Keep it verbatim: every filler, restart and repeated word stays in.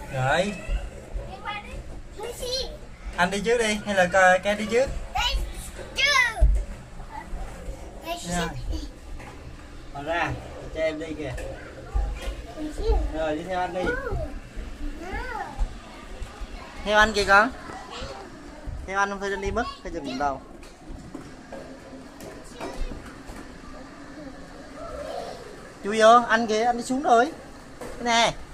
Rồi. Anh đi trước đi hay là Ke đi trước? Rồi. Mở ra cho em đi kìa. Rồi đi theo anh đi. Theo anh kìa con. Theo anh không phải đi mất, phải dừng đâu. Chui vô, anh kìa, anh đi xuống rồi. Cái nè.